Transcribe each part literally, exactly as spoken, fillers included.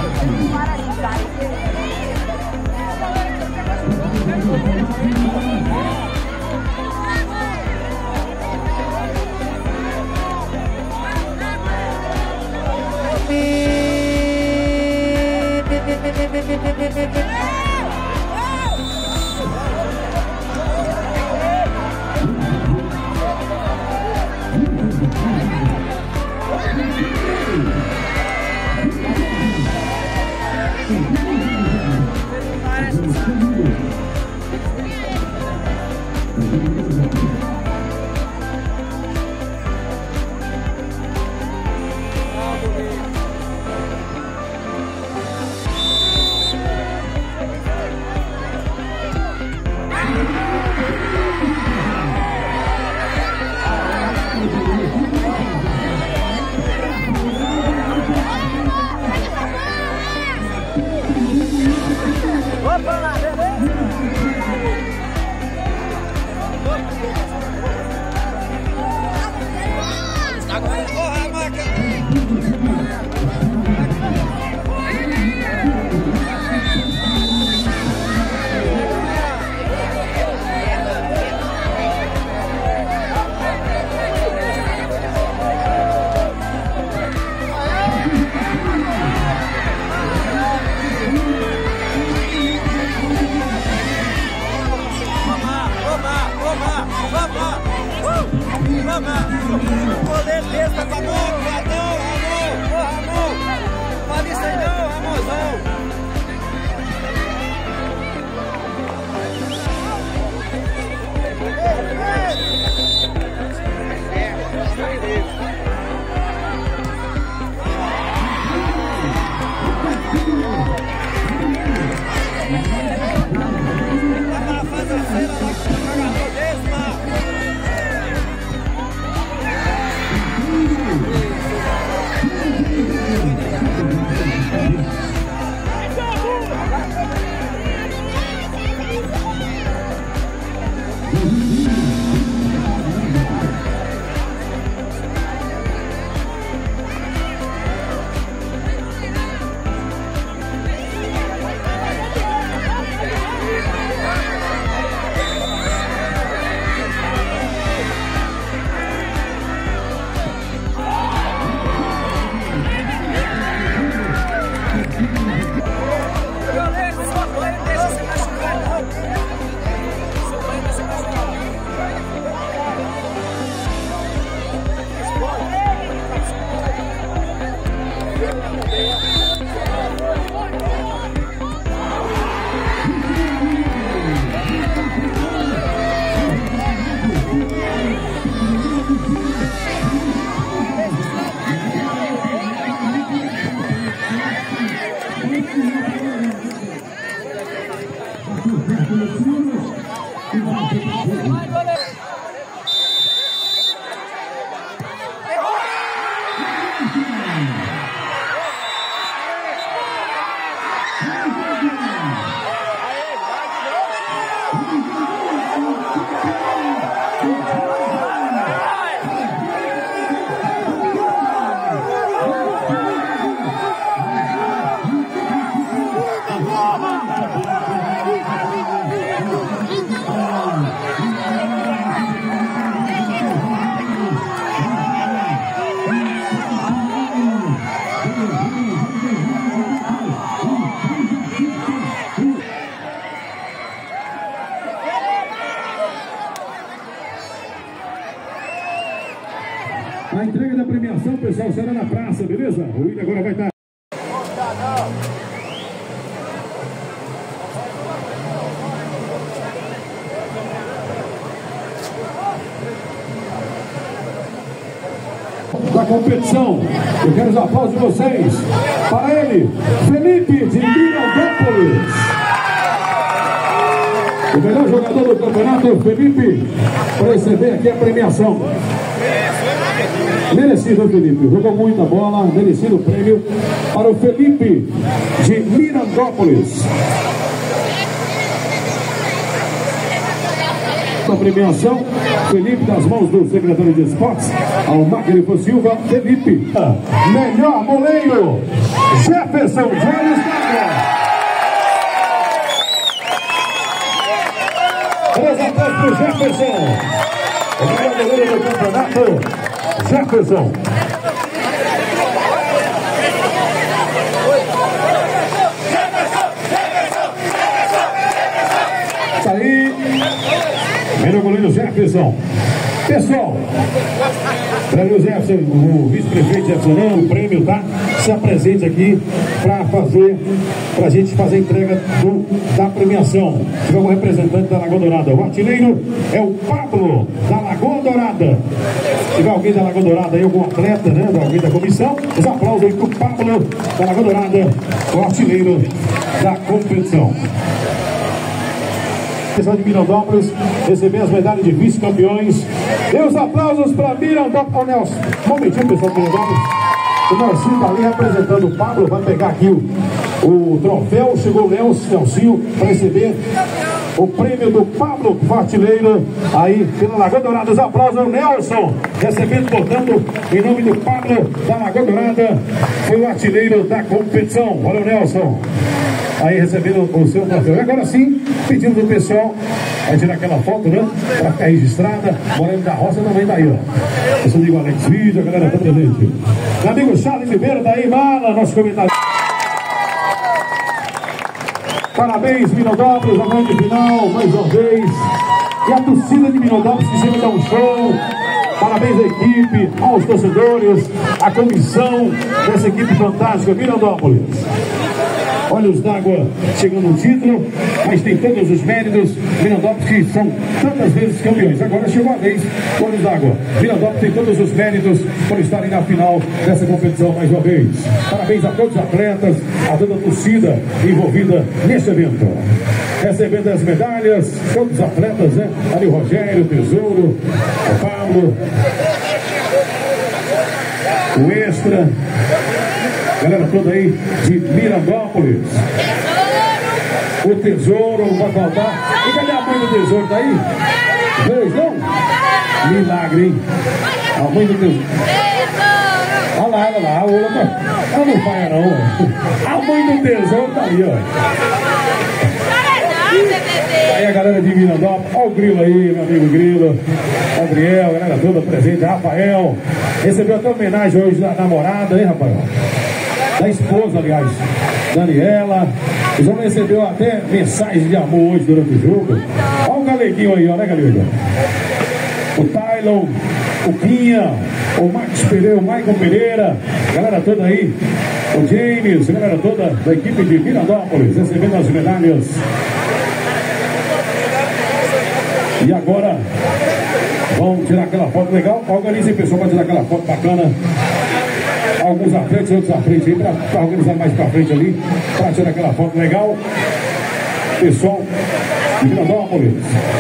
A entrega da premiação, pessoal, será na praça, beleza? O William agora vai estar. Da competição, eu quero os aplausos de vocês. Para ele, Felipe de Mirandópolis. O melhor jogador do campeonato, Felipe, para receber aqui a premiação. Merecido, Felipe, jogou muita bola, merecido o prêmio para o Felipe de Mirandópolis. A premiação, Felipe, das mãos do secretário de esportes, ao Magrifo Silva, Felipe. Melhor goleiro, Jefferson de Olhos d'Água. Três atrás para o Jefferson. O melhor goleiro do campeonato, Jefferson. Tá aí. Melhor goleiro Jefferson. Pessoal, para o Jefferson, o vice-prefeito Jefferson, não, o prêmio, tá? Se apresente aqui para fazer, para a gente fazer a entrega do, da premiação. Tivemos um representante da Lagoa Dourada. O artilheiro é o Pablo, da Lagoa Dourada. Se tiver alguém da Lagoa Dourada aí, algum atleta, né? Alguém da comissão, os aplausos aí para o Pablo, da Lagoa Dourada, o artilheiro da competição. Pessoal de Mirandópolis, receber as medalhas de vice-campeões. E os aplausos para Mirandópolis. Oh, Nelson, um momentinho, pessoal de Mirandópolis. O Nelson está ali representando o Pablo. Vai pegar aqui o, o troféu. Chegou o Nelson, Nelsinho, para receber o prêmio do Pablo, artilheiro. Aí, pela Lagoa Dourada, os aplausos ao Nelson. Recebendo, portanto, em nome do Pablo da Lagoa Dourada, foi o artilheiro da competição. Valeu, Nelson. Aí recebendo o seu troféu. E agora sim, pedindo do pessoal a tirar aquela foto, né? Para ficar registrada. Moreno da Roça também tá aí, ó. Eu sou o Alex Vídeo, a galera tá presente. Meu amigo Charles Ribeiro, daí, mala, nosso comentário. Parabéns, Mirandópolis, a grande final, mais uma vez. E a torcida de Mirandópolis que sempre dá um show. Parabéns à equipe, aos torcedores, à comissão dessa equipe fantástica, Mirandópolis. Olhos d'Água chegando no título, mas tem todos os méritos. Mirandópolis que são tantas vezes campeões. Agora chegou a vez do Olhos d'Água. Mirandópolis tem todos os méritos por estarem na final dessa competição mais uma vez. Parabéns a todos os atletas, a toda a torcida envolvida neste evento. Recebendo as medalhas, todos os atletas, né? Ali o Rogério, o Tesouro, o Pablo, o Extra. Galera toda aí de Mirandópolis. O Tesouro vai faltar. E cadê a mãe do Tesouro? Tá aí? Dois, não? Milagre, hein? A mãe do Tesouro. Olha lá, olha lá. Ela não falha, não. A mãe do Tesouro tá aí, ó. Tá aí a galera de Mirandópolis. Olha o Grilo aí, meu amigo Grilo. Gabriel, a galera toda presente. Rafael. Recebeu até homenagem hoje da namorada, hein, Rafael? Da esposa, aliás, Daniela. O João recebeu até mensagens de amor hoje durante o jogo. Olha o Galeguinho aí, ó, né, Galeguinho? O Tylon, o Quinha, o Max Pereira, o Maicon Pereira, galera toda aí, o James, a galera toda da equipe de Mirandópolis, recebendo as medalhas. E agora, vamos tirar aquela foto legal. Organizem, pessoal, para tirar aquela foto bacana. Alguns à frente, outros à frente aí, para organizar mais para frente ali, para tirar aquela foto legal. Pessoal de Mirandópolis.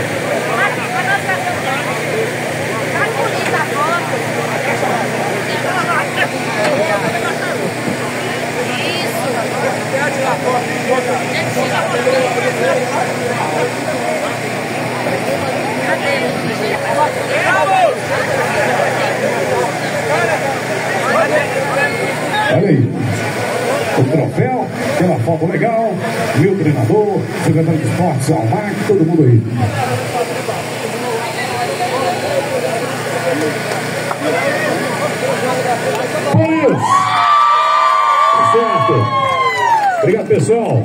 Olha aí, o troféu, aquela foto legal, meu treinador, secretário de esportes, Almar, todo mundo aí. Por isso, tá certo. Obrigado, pessoal.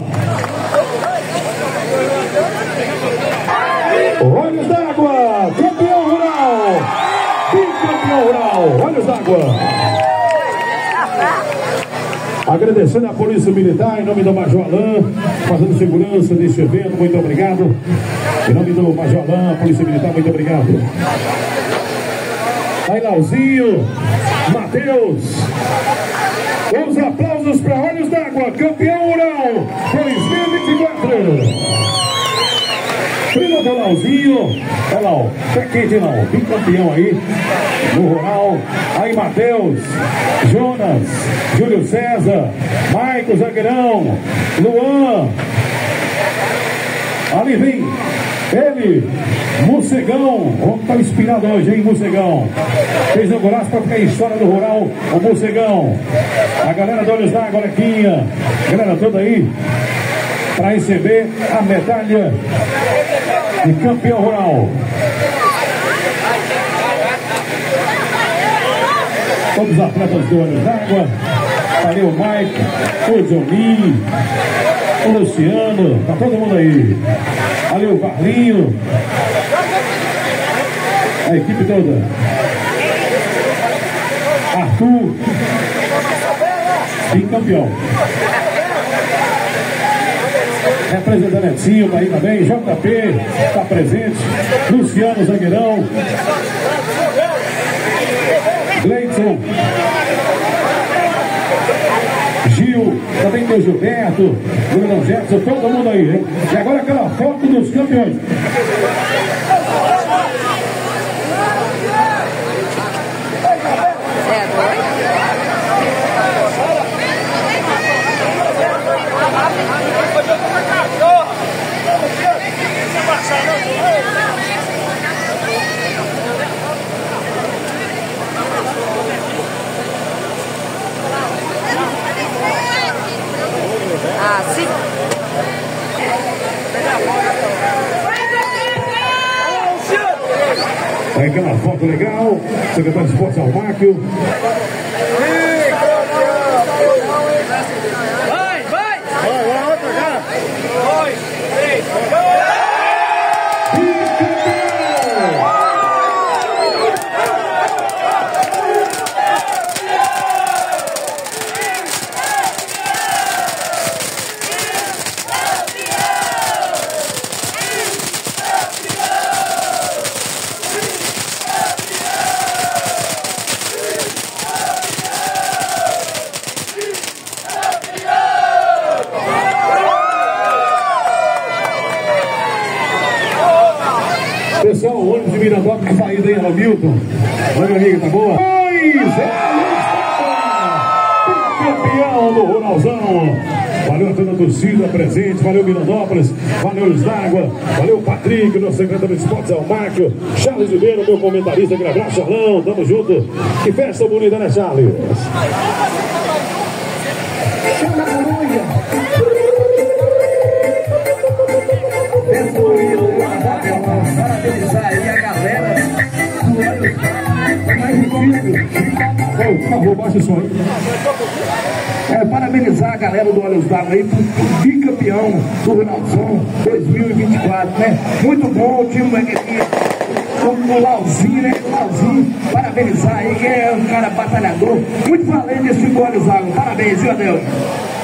Olhos d'Água, campeão rural, bicampeão rural, Olhos d'Água. Agradecendo a Polícia Militar, em nome do Major Alain, fazendo segurança deste evento, muito obrigado. Em nome do Major Alain, Polícia Militar, muito obrigado. Aí, Lauzinho, Matheus, os aplausos para Olhos d'Água, campeão rural dois mil e vinte e quatro. Primo do Lauzinho, olha lá, ó, pé quente não, bicampeão aí no rural. Aí Matheus, Jonas, Júlio César, Maico Zagueirão, Luan. Ali vem Ele, Mocegão, vamos estar inspirado hoje, hein, Mocegão? Fez um golaço para ficar em história do rural, o Mocegão. A galera do Olhos d'Água, Olequinha, a galera toda aí, para receber a medalha de campeão rural. Todos os atletas do Olhos d'Água. Ali o Mike, o Johnny, o Luciano, tá todo mundo aí. Ali o Varlinho, a equipe toda. Arthur, bicampeão. Representando Edinho, tá aí também. J P, tá presente. Luciano, zagueirão. Gleidson. Gil, também tem o Gilberto, o Bruno Jefferson, todo mundo aí, hein? E agora aquela foto dos campeões. Ah, sim. Aí aquela foto legal, secretário de Esportes Almáquio. Vai, vai! Vai, vai, outra já! Dois, três, Pessoal, o ônibus de Mirandópolis de saída, hein, Milton? Oi, minha amiga, tá boa? Pois é, campeão do Ruralzão. Valeu a toda a torcida presente, valeu Mirandópolis, valeu Olhos d'Água, valeu Patrick, nosso secretário de Esportes Almáquio, Charles Ribeiro, meu comentarista, aquele abraço, Charlão, tamo junto. Que festa bonita, né, Charles? Chama a Coruja. Festa bonita, parabenizar aí a galera do Olhos d'Água, mais difícil. Por favor, baixa o som aí. É, parabenizar a galera do Olhos d'Água aí por, por bicampeão do Ruralzão dois mil e vinte e quatro, né? Muito bom o time aqui, o, o Lauzinho, né? O Lauzinho, parabenizar aí, que é um cara batalhador, muito valente esse time do Olhos d'Água. Parabéns, viu, Adeus?